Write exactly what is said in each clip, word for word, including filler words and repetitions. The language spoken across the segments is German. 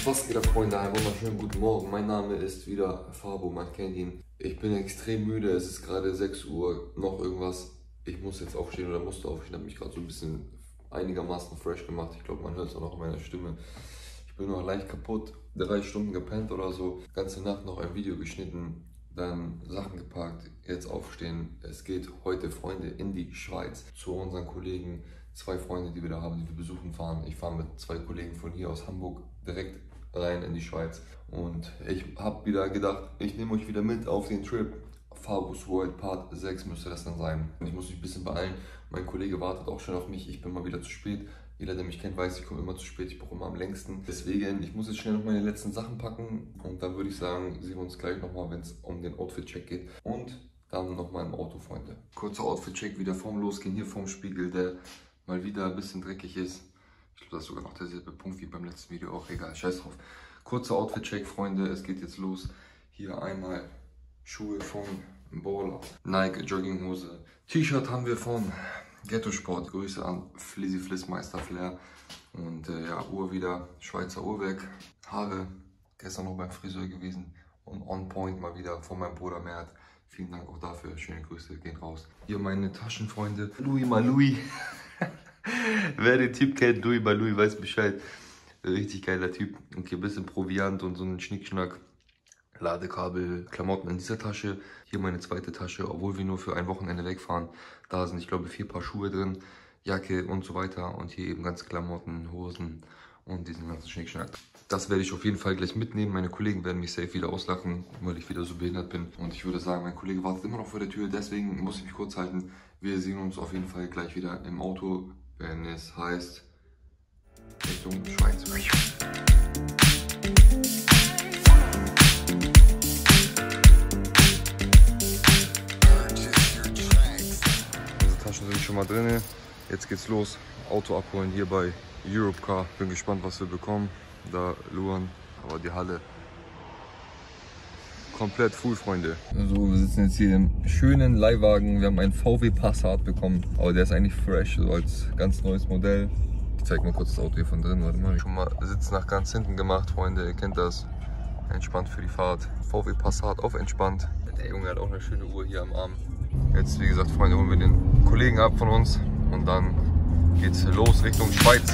Was geht ab, Freunde? Einen wunderschönen guten Morgen. Mein Name ist wieder Fabo, man kennt ihn. Ich bin extrem müde, es ist gerade sechs Uhr, noch irgendwas. Ich muss jetzt aufstehen oder musste aufstehen, habe mich gerade so ein bisschen einigermaßen fresh gemacht. Ich glaube, man hört es auch noch in meiner Stimme. Ich bin noch leicht kaputt, drei Stunden gepennt oder so. Ganze Nacht noch ein Video geschnitten, dann Sachen gepackt, jetzt aufstehen. Es geht heute, Freunde, in die Schweiz zu unseren Kollegen. Zwei Freunde, die wir da haben, die wir besuchen fahren. Ich fahre mit zwei Kollegen von hier aus Hamburg direkt rein in die Schweiz. Und ich habe wieder gedacht, ich nehme euch wieder mit auf den Trip. Fabus World Part sechs müsste das dann sein. Ich muss mich ein bisschen beeilen. Mein Kollege wartet auch schon auf mich. Ich bin mal wieder zu spät. Jeder, der mich kennt, weiß, ich komme immer zu spät. Ich brauche immer am längsten. Deswegen, ich muss jetzt schnell noch meine letzten Sachen packen. Und dann würde ich sagen, sehen wir uns gleich nochmal, wenn es um den Outfit-Check geht. Und dann nochmal im Auto, Freunde. Kurzer Outfit-Check wieder vorm Losgehen. Hier vorm Spiegel, der mal wieder ein bisschen dreckig ist. Ich glaube, das ist sogar noch derselbe Punkt wie beim letzten Video auch. Egal, scheiß drauf. Kurzer Outfit-Check, Freunde. Es geht jetzt los. Hier einmal Schuhe von Baller, Nike Jogginghose. T-Shirt haben wir von Ghetto Sport. Grüße an Flizzy Flissmeister Flair. Und äh, ja, Uhr wieder, Schweizer Uhrwerk. Haare, gestern noch beim Friseur gewesen. Und on point mal wieder von meinem Bruder Mert. Vielen Dank auch dafür. Schöne Grüße, gehen raus. Hier meine Taschenfreunde. Louis mal Louis. Wer den Typ kennt, Louis bei Louis, weiß Bescheid. Richtig geiler Typ. Und hier ein bisschen Proviant und so ein Schnickschnack. Ladekabel, Klamotten in dieser Tasche. Hier meine zweite Tasche, obwohl wir nur für ein Wochenende wegfahren. Da sind, ich glaube, vier Paar Schuhe drin, Jacke und so weiter. Und hier eben ganze Klamotten, Hosen und diesen ganzen Schnickschnack. Das werde ich auf jeden Fall gleich mitnehmen. Meine Kollegen werden mich safe wieder auslachen, weil ich wieder so behindert bin. Und ich würde sagen, mein Kollege wartet immer noch vor der Tür. Deswegen muss ich mich kurz halten. Wir sehen uns auf jeden Fall gleich wieder im Auto, wenn es heißt Richtung Schweiz. Diese Taschen sind schon mal drin. Jetzt geht's los. Auto abholen hier bei Europcar. Bin gespannt, was wir bekommen. Da Luan, aber die Halle komplett full, Freunde. So, wir sitzen jetzt hier im schönen Leihwagen. Wir haben einen V W Passat bekommen, aber der ist eigentlich fresh, so als ganz neues Modell. Ich zeig mal kurz das Auto hier von drin. Warte mal. Schon mal Sitz nach ganz hinten gemacht, Freunde. Ihr kennt das. Entspannt für die Fahrt. V W Passat auf entspannt. Der Junge hat auch eine schöne Uhr hier am Arm. Jetzt, wie gesagt, Freunde, holen wir den Kollegen ab von uns und dann geht's los Richtung Schweiz.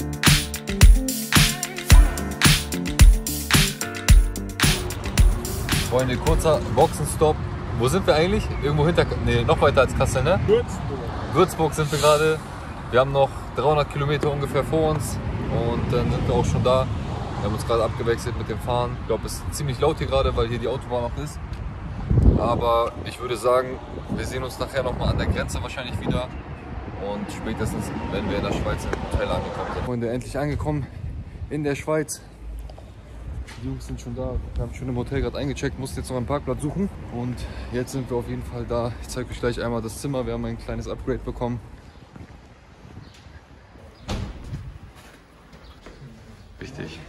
Freunde, kurzer Boxenstopp. Wo sind wir eigentlich? Irgendwo hinter, nee, noch weiter als Kassel, ne? Würzburg. Würzburg sind wir gerade. Wir haben noch dreihundert Kilometer ungefähr vor uns und dann sind wir auch schon da. Wir haben uns gerade abgewechselt mit dem Fahren. Ich glaube, es ist ziemlich laut hier gerade, weil hier die Autobahn noch ist. Aber ich würde sagen, wir sehen uns nachher noch mal an der Grenze wahrscheinlich wieder. Und spätestens, wenn wir in der Schweiz im Hotel angekommen sind. Freunde, endlich angekommen in der Schweiz. Die Jungs sind schon da. Wir haben schon im Hotel gerade eingecheckt, mussten jetzt noch einen Parkplatz suchen. Und jetzt sind wir auf jeden Fall da. Ich zeige euch gleich einmal das Zimmer. Wir haben ein kleines Upgrade bekommen. Wichtig.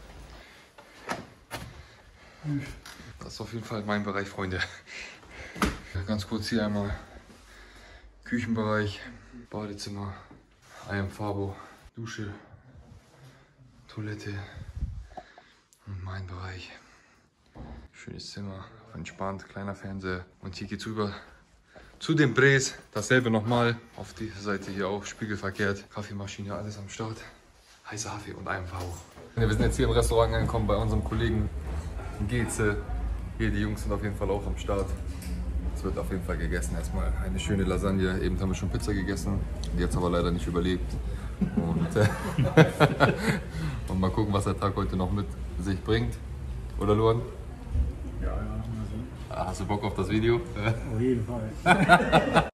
Das ist auf jeden Fall mein Bereich, Freunde. Ganz kurz hier einmal Küchenbereich, Badezimmer, I am Fabo, Dusche, Toilette. Und mein Bereich. Schönes Zimmer, entspannt, kleiner Fernseher. Und hier geht's rüber zu den Bres. Dasselbe nochmal. Auf dieser Seite hier auch spiegelverkehrt. Kaffeemaschine, alles am Start. Heißer Kaffee und ein V. Wir sind jetzt hier im Restaurant angekommen bei unserem Kollegen Geze. Hier, die Jungs sind auf jeden Fall auch am Start. Es wird auf jeden Fall gegessen. Erstmal eine schöne Lasagne. Eben haben wir schon Pizza gegessen. Die hat es aber leider nicht überlebt. Und, äh, und mal gucken, was der Tag heute noch mit sich bringt. Oder Luan? Ja, ja, mal so. Ah, hast du Bock auf das Video? Auf jeden Fall.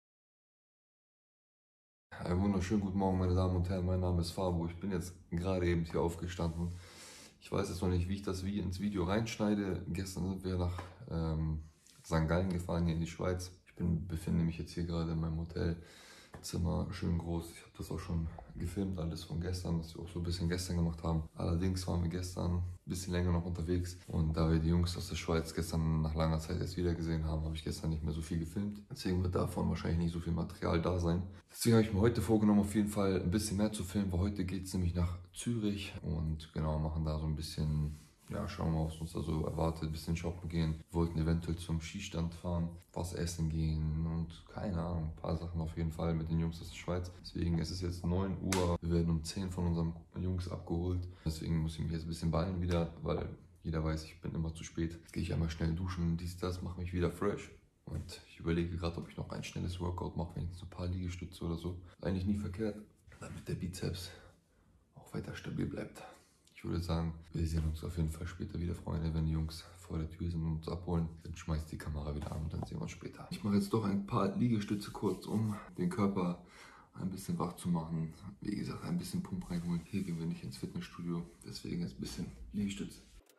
Einen wunderschönen guten Morgen, meine Damen und Herren. Mein Name ist Fabo. Ich bin jetzt gerade eben hier aufgestanden. Ich weiß jetzt noch nicht, wie ich das wie ins Video reinschneide. Gestern sind wir nach ähm, Sankt Gallen gefahren, hier in die Schweiz. Ich bin, befinde mich jetzt hier gerade in meinem Hotelzimmer, schön groß. Ich habe das auch schon gefilmt, alles von gestern, was wir auch so ein bisschen gestern gemacht haben. Allerdings waren wir gestern ein bisschen länger noch unterwegs und da wir die Jungs aus der Schweiz gestern nach langer Zeit erst wieder gesehen haben, habe ich gestern nicht mehr so viel gefilmt. Deswegen wird davon wahrscheinlich nicht so viel Material da sein. Deswegen habe ich mir heute vorgenommen, auf jeden Fall ein bisschen mehr zu filmen, weil heute geht es nämlich nach Zürich und genau, machen da so ein bisschen... Ja, schauen wir mal, was uns da so erwartet. Ein bisschen shoppen gehen. Wir wollten eventuell zum Skistand fahren, was essen gehen und keine Ahnung, ein paar Sachen auf jeden Fall mit den Jungs aus der Schweiz. Deswegen ist es jetzt neun Uhr. Wir werden um zehn von unseren Jungs abgeholt. Deswegen muss ich mich jetzt ein bisschen beeilen wieder, weil jeder weiß, ich bin immer zu spät. Jetzt gehe ich einmal schnell duschen, dies, das, mache mich wieder fresh. Und ich überlege gerade, ob ich noch ein schnelles Workout mache, wenigstens so ein paar Liegestütze oder so. Eigentlich nie verkehrt, damit der Bizeps auch weiter stabil bleibt. Ich würde sagen, wir sehen uns auf jeden Fall später wieder, Freunde, wenn die Jungs vor der Tür sind und uns abholen. Dann schmeißt die Kamera wieder an und dann sehen wir uns später. Ich mache jetzt doch ein paar Liegestütze kurz, um den Körper ein bisschen wach zu machen. Wie gesagt, ein bisschen Pump reinholen. Hier gehen wir nicht ins Fitnessstudio, deswegen jetzt ein bisschen Liegestütze.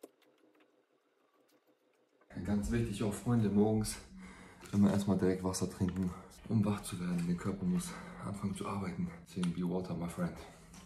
Ganz wichtig auch, Freunde, morgens immer erstmal direkt Wasser trinken, um wach zu werden. Der Körper muss anfangen zu arbeiten. Deswegen be water, my friend.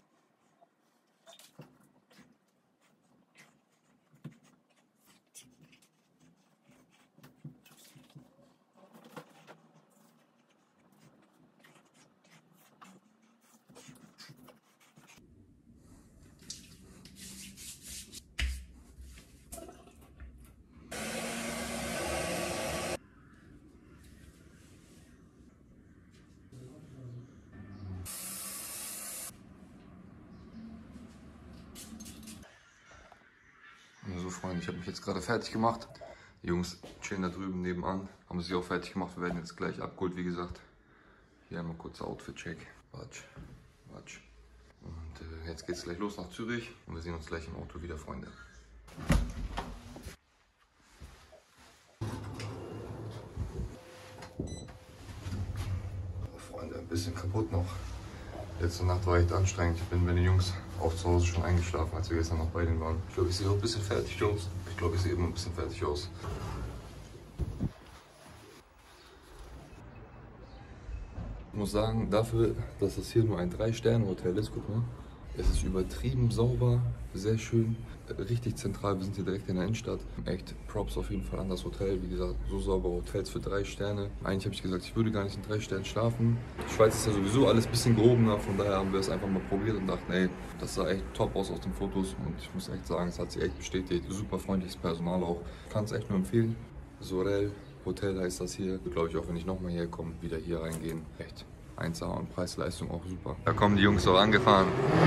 So, Freunde, ich habe mich jetzt gerade fertig gemacht. Die Jungs chillen da drüben nebenan, haben sich auch fertig gemacht. Wir werden jetzt gleich abgeholt, wie gesagt. Hier einmal kurzer Outfit-Check. Watsch, watsch. Und äh, jetzt geht es gleich los nach Zürich und wir sehen uns gleich im Auto wieder, Freunde. Freunde, ein bisschen kaputt noch. Letzte Nacht war echt anstrengend. Ich bin mit den Jungs auch zu Hause schon eingeschlafen, als wir gestern noch bei denen waren. Ich glaube, ich sehe auch ein bisschen fertig aus. Ich glaube, ich sehe immer ein bisschen fertig aus. Ich muss sagen, dafür, dass das hier nur ein drei Sterne Hotel ist, guck mal. Es ist übertrieben sauber, sehr schön, richtig zentral. Wir sind hier direkt in der Innenstadt. Echt Props auf jeden Fall an das Hotel. Wie gesagt, so saubere Hotels für drei Sterne. Eigentlich habe ich gesagt, ich würde gar nicht in drei Sternen schlafen. Die Schweiz ist ja sowieso alles ein bisschen gehobener. Von daher haben wir es einfach mal probiert und dachten, ey, das sah echt top aus aus den Fotos. Und ich muss echt sagen, es hat sich echt bestätigt. Super freundliches Personal auch. Ich kann es echt nur empfehlen. Sorel Hotel heißt das hier. Glaube ich auch, wenn ich nochmal hierher komme, wieder hier reingehen. Echt. eins A und Preis-Leistung auch super. Da kommen die Jungs so angefahren.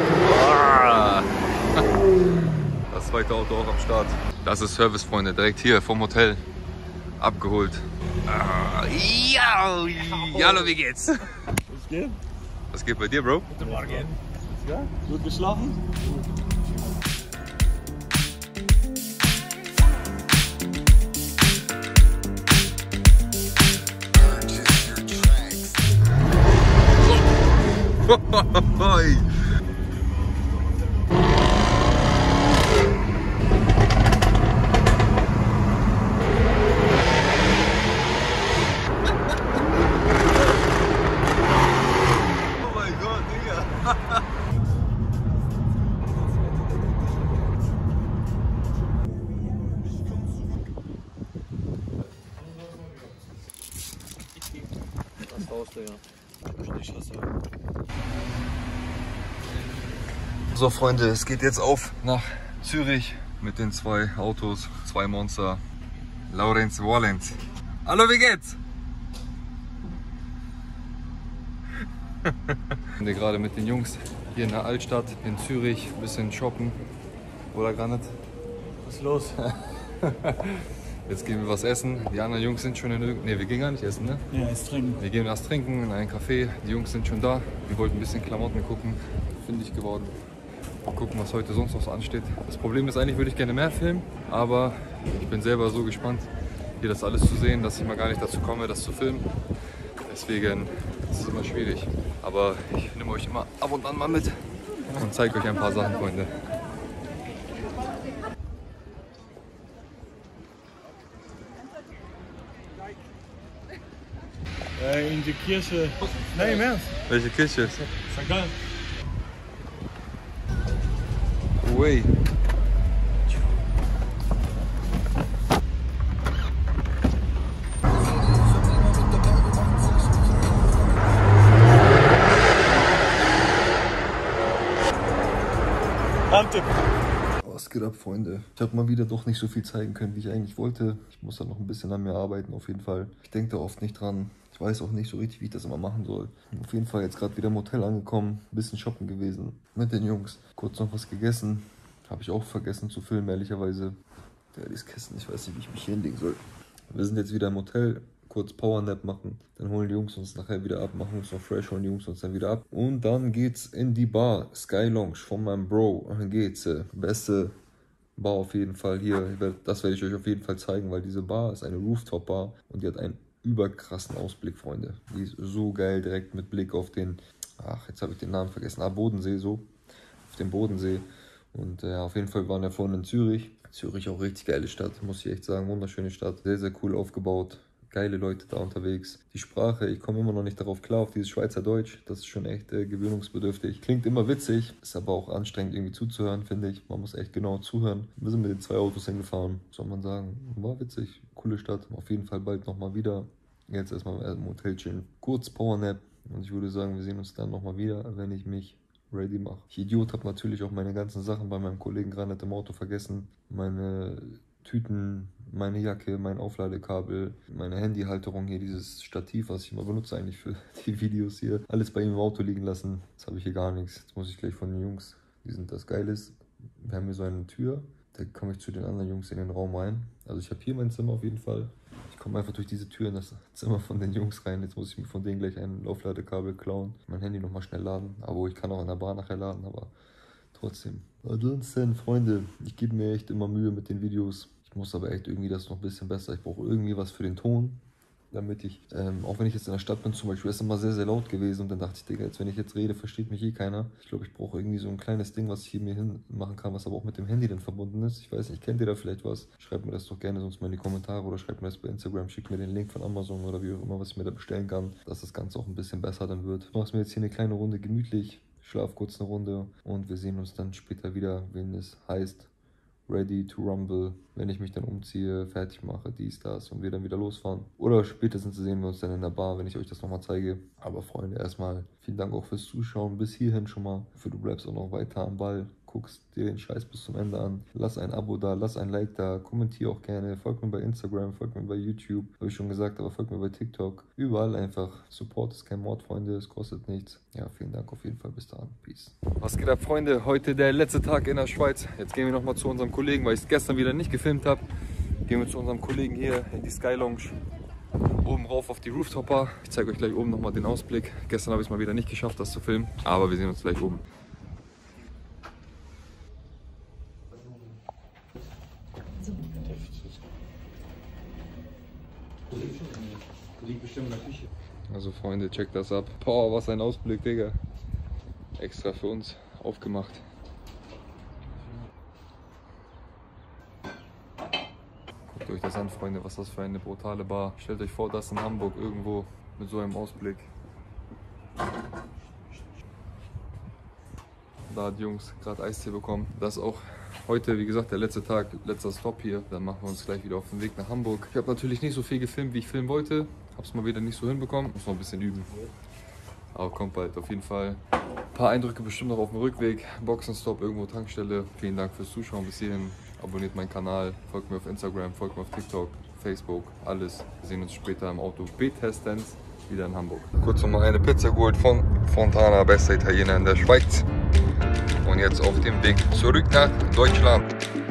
Das zweite Auto auch am Start. Das ist Service, Freunde, direkt hier vom Hotel abgeholt. Ja, hallo, wie geht's? Was geht? Was geht bei dir, Bro? Guten Morgen. Ja, gut geschlafen? Hoi. Oh mein Gott, Digga. Das Haus, Digga. So, Freunde, es geht jetzt auf nach Zürich mit den zwei Autos, zwei Monster. Laurenz Wallens. Hallo, wie geht's? Ich bin gerade mit den Jungs hier in der Altstadt in Zürich ein bisschen shoppen. Oder gar nicht? Was ist los? Jetzt gehen wir was essen. Die anderen Jungs sind schon in irgendeinem... Ne, wir gehen gar nicht essen, ne? Ja, jetzt trinken. Wir gehen was trinken in einen Café. Die Jungs sind schon da. Wir wollten ein bisschen Klamotten gucken. Fündig geworden. Mal gucken, was heute sonst noch so ansteht. Das Problem ist, eigentlich würde ich gerne mehr filmen, aber ich bin selber so gespannt, hier das alles zu sehen, dass ich mal gar nicht dazu komme, das zu filmen. Deswegen ist es immer schwierig. Aber ich nehme euch immer ab und an mal mit und zeige euch ein paar Sachen, Freunde. Äh, in die Kirche. Nein, im Ernst. Welche Kirche? Sankt Gallen. way. Handtipp. Was geht ab, Freunde? Ich habe mal wieder doch nicht so viel zeigen können, wie ich eigentlich wollte. Ich muss da noch ein bisschen an mir arbeiten, auf jeden Fall. Ich denke da oft nicht dran. Ich weiß auch nicht so richtig, wie ich das immer machen soll. Auf jeden Fall jetzt gerade wieder im Hotel angekommen, ein bisschen shoppen gewesen mit den Jungs. Kurz noch was gegessen. Habe ich auch vergessen zu filmen, ehrlicherweise. Ja, dieses Kissen, ich weiß nicht, wie ich mich hier hinlegen soll. Wir sind jetzt wieder im Hotel. Kurz Powernap machen, dann holen die Jungs uns nachher wieder ab, machen uns noch fresh, holen die Jungs uns dann wieder ab. Und dann geht's in die Bar, Sky Lounge von meinem Bro. Dann geht's, äh, beste Bar auf jeden Fall hier. Das werde ich euch auf jeden Fall zeigen, weil diese Bar ist eine Rooftop-Bar und die hat einen überkrassen Ausblick, Freunde. Die ist so geil, direkt mit Blick auf den, ach, jetzt habe ich den Namen vergessen, ah, Bodensee, so, auf den Bodensee. Und äh, auf jeden Fall waren wir vorhin in Zürich. Zürich auch richtig geile Stadt, muss ich echt sagen, wunderschöne Stadt, sehr, sehr cool aufgebaut. Geile Leute da unterwegs. Die Sprache, ich komme immer noch nicht darauf klar, auf dieses Schweizerdeutsch. Das ist schon echt äh, gewöhnungsbedürftig. Klingt immer witzig, ist aber auch anstrengend irgendwie zuzuhören, finde ich. Man muss echt genau zuhören. Wir sind mit den zwei Autos hingefahren, soll man sagen. War witzig, coole Stadt. Auf jeden Fall bald nochmal wieder. Jetzt erstmal im Hotel chillen. Kurz Powernap und ich würde sagen, wir sehen uns dann nochmal wieder, wenn ich mich ready mache. Ich Idiot, habe natürlich auch meine ganzen Sachen bei meinem Kollegen gerade im Auto vergessen. Meine Tüten, meine Jacke, mein Aufladekabel, meine Handyhalterung hier, dieses Stativ, was ich immer benutze eigentlich für die Videos hier. Alles bei ihm im Auto liegen lassen. Jetzt habe ich hier gar nichts. Jetzt muss ich gleich von den Jungs, die sind das Geiles. Wir haben hier so eine Tür, da komme ich zu den anderen Jungs in den Raum rein. Also ich habe hier mein Zimmer auf jeden Fall. Ich komme einfach durch diese Tür in das Zimmer von den Jungs rein. Jetzt muss ich mir von denen gleich ein Aufladekabel klauen. Mein Handy nochmal schnell laden. Aber ich kann auch in der Bar nachher laden, aber trotzdem. Ansonsten, Freunde, ich gebe mir echt immer Mühe mit den Videos. Ich muss aber echt irgendwie das noch ein bisschen besser. Ich brauche irgendwie was für den Ton, damit ich, ähm, auch wenn ich jetzt in der Stadt bin zum Beispiel, ist immer sehr, sehr laut gewesen. Und dann dachte ich, Digga, jetzt wenn ich jetzt rede, versteht mich eh keiner. Ich glaube, ich brauche irgendwie so ein kleines Ding, was ich hier mir hin machen kann, was aber auch mit dem Handy dann verbunden ist. Ich weiß nicht, kennt ihr da vielleicht was? Schreibt mir das doch gerne sonst mal in die Kommentare oder schreibt mir das bei Instagram. Schickt mir den Link von Amazon oder wie auch immer, was ich mir da bestellen kann, dass das Ganze auch ein bisschen besser dann wird. Ich mache es mir jetzt hier eine kleine Runde gemütlich. Schlaf kurz eine Runde und wir sehen uns dann später wieder, wenn es heißt Ready to Rumble, wenn ich mich dann umziehe, fertig mache, dies, das und wir dann wieder losfahren. Oder spätestens sehen wir uns dann in der Bar, wenn ich euch das nochmal zeige. Aber Freunde, erstmal vielen Dank auch fürs Zuschauen, bis hierhin schon mal. Ich hoffe, du bleibst auch noch weiter am Ball, guckst dir den Scheiß bis zum Ende an. Lass ein Abo da, lass ein Like da, kommentier auch gerne, folgt mir bei Instagram, folgt mir bei YouTube, habe ich schon gesagt, aber folgt mir bei TikTok. Überall einfach. Support ist kein Mord, Freunde, es kostet nichts. Ja, vielen Dank auf jeden Fall, bis dahin. Peace. Was geht ab, Freunde? Heute der letzte Tag in der Schweiz. Jetzt gehen wir nochmal zu unserem Kollegen, weil ich es gestern wieder nicht gefilmt habe. Gehen wir zu unserem Kollegen hier in die Sky Lounge. Oben rauf auf die Rooftop-Bar. Ich zeige euch gleich oben nochmal den Ausblick. Gestern habe ich es mal wieder nicht geschafft, das zu filmen. Aber wir sehen uns gleich oben. Also Freunde, checkt das ab. Boah, was ein Ausblick, Digga. Extra für uns aufgemacht. Guckt euch das an, Freunde, was das für eine brutale Bar. Stellt euch vor, das in Hamburg irgendwo mit so einem Ausblick. Da hat die Jungs gerade Eistee bekommen. Das ist auch heute, wie gesagt, der letzte Tag, letzter Stop hier. Dann machen wir uns gleich wieder auf den Weg nach Hamburg. Ich habe natürlich nicht so viel gefilmt, wie ich filmen wollte. Habe es mal wieder nicht so hinbekommen. Muss noch ein bisschen üben. Aber kommt bald auf jeden Fall. Ein paar Eindrücke bestimmt noch auf dem Rückweg. Boxenstopp, irgendwo Tankstelle. Vielen Dank fürs Zuschauen bis hierhin. Abonniert meinen Kanal, folgt mir auf Instagram, folgt mir auf TikTok, Facebook, alles. Wir sehen uns später im Auto spätestens wieder in Hamburg. Kurz noch mal eine Pizza geholt von Fontana, bester Italiener in der Schweiz. Und jetzt auf dem Weg zurück nach Deutschland.